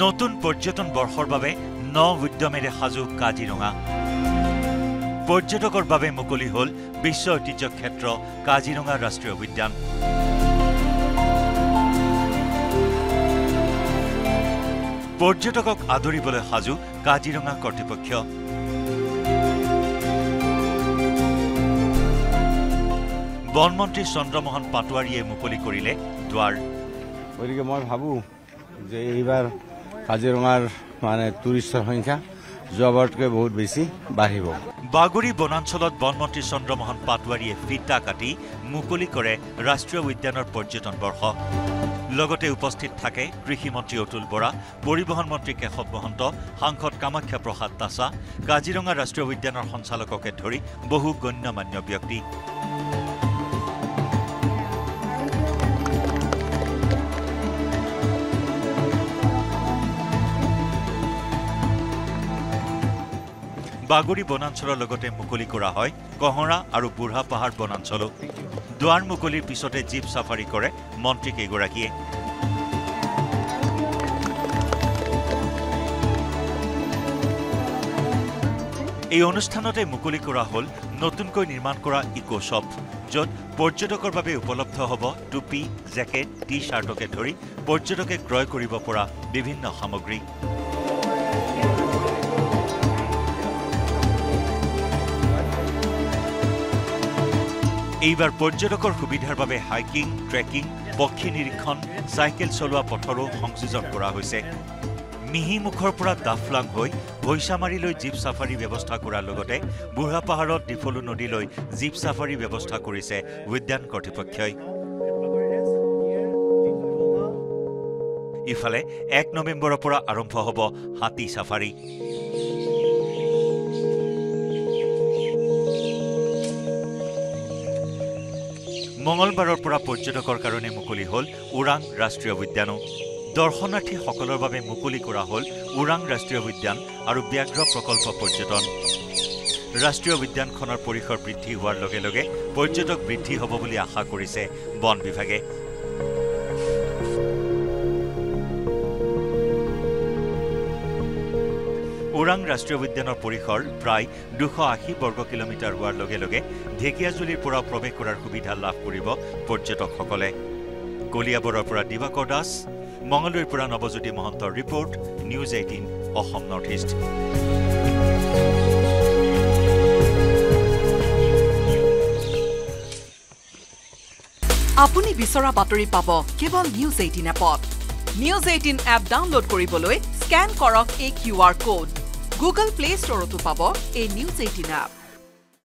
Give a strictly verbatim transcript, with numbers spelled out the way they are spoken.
নতুন পৰ্যটন বৰ্ষৰ বাবে ন উদ্যমেৰে সাজু কাজিৰঙা পৰ্যটকৰ বাবে মুকলি হল বিশ্ব ঐতিহ্য ক্ষেত্ৰ কাজিৰঙা ৰাষ্ট্ৰীয় উদ্যান পৰ্যটকক আদৰিবলৈ সাজু কাজিৰঙা কৰ্তৃপক্ষ বনমন্ত্ৰী চন্দ্ৰমোহন পাটোৱাৰীয়ে মুকলি কৰিলে দুৱাৰ গতিকে মই ভাবো যে এইবাৰ কাজিৰঙাৰ মানে টুৰিষ্টৰ সংখ্যা যোৱাবাৰতকৈ বহুত বেছি বাঢ়িব বাগৰি বনাঞ্চলত বনমন্ত্ৰী চন্দ্ৰমোহন পাটোৱাৰীয়ে ফিতা কাটি মুকলি কৰে ৰাষ্ট্ৰীয় উদ্যানৰ পৰ্যটন বৰ্ষ লগতে উপস্থিত থাকে কৃষি মন্ত্ৰী অতুল বৰা পৰিবহণ মন্ত্ৰী কেশৱ মহন্ত সাংসদ কামাখ্যা প্ৰসাদ তাছা কাজিৰঙা ৰাষ্ট্ৰীয় উদ্যানৰ সঞ্চালককে ধৰি বহু গণ্যমান্য ব্যক্তি বাগৰি বনাঞ্চলৰ লগতে মুকলি কৰা হয় কহৰা আৰু বুঢ়া পাহাৰ বনাঞ্চলো দুৱাৰ মুকলিৰ পিছতে জীপ সাফাৰী কৰে মন্ত্ৰী কেইগৰাকীয়ে এই অনুষ্ঠানতে মুকলি কৰা হল নতুনকৈ নিৰ্মাণ কৰা ইকো শ্বপ য'ত পৰ্যটকৰ বাবে উপলব্ধ হ'ব টুপি জেকেট টি শাৰ্টকে ধৰি পৰ্যটকে ক্ৰয় কৰিব পৰা বিভিন্ন সামগ্ৰী এইবাৰ পৰ্যটকৰ সুবিধাৰ বাবে হাইকিং ট্ৰেকিং পক্ষী নিৰীক্ষণ চাইকেল চলোৱা পথৰো সংযোজন কৰা হৈছে মিহিমুখৰ পৰা দাফলাং হৈ ভৈছামাৰীলৈ জীপ সাফাৰী ব্যৱস্থা কৰাৰ লগতে বুঢ়া পাহাৰত ডিফলু নদীলৈ জীপ সাফাৰী ব্যৱস্থা কৰিছে উদ্যান কৰ্তৃপক্ষই ইফালে এক নৱেম্বৰৰ পৰা আৰম্ভ হ'ব হাতী সাফাৰী মঙলবাৰৰ পৰা পৰ্যটকৰ কাৰণে মুকলি হল ওৰাং ৰাষ্ট্ৰীয় উদ্যানো দৰ্শনাৰ্থীসকলৰ বাবে মুকলি কৰা হল ওৰাং ৰাষ্ট্ৰীয় উদ্যান আৰু ব্যাঘ্ৰ প্ৰকল্প পৰ্যটন ৰাষ্ট্ৰীয় উদ্যানখনৰ পৰিসৰ বৃদ্ধি হোৱাৰ লগে লগে পৰ্যটক বৃদ্ধি হ'ব বুলি আশা কৰিছে বন বিভাগে ওৰাং ৰাষ্ট্ৰীয় উদ্যানৰ পৰিসৰ প্ৰায় দুশ আশী বৰ্গ কিলোমিটাৰ হোৱাৰ লগে লগে ঢেকিয়াজুলিৰ পৰা প্ৰৱেশ কৰাৰ সুবিধা লাভ কৰিব পৰ্যটকসকলে কলিয়াবৰৰ পৰা দিবাকৰ দাস মঙলদৈৰ পৰা নৱজ্যোতি মহন্তৰ report news eighteen Assam north east আপুনি বিচৰা বাতৰি পাব কেৱল নিউজ এইটিন এপত নিউজ এইটিন এপ ডাউনলোড কৰিবলৈ স্কেন কৰক এই Q R code Google play ষ্টৰতো পাব এই নিউজ এইটিন এপ